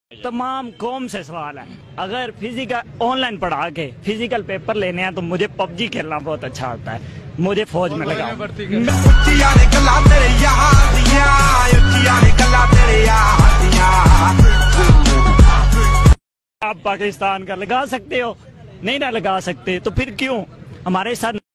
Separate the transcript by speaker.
Speaker 1: तमाम कौम से सवाल है। अगर फिजिकल ऑनलाइन पढ़ा के फिजिकल पेपर लेने हैं तो मुझे पबजी खेलना बहुत अच्छा आता है, मुझे फौज में लगा। आप पाकिस्तान का लगा सकते हो, नहीं ना लगा सकते तो फिर क्यों हमारे साथ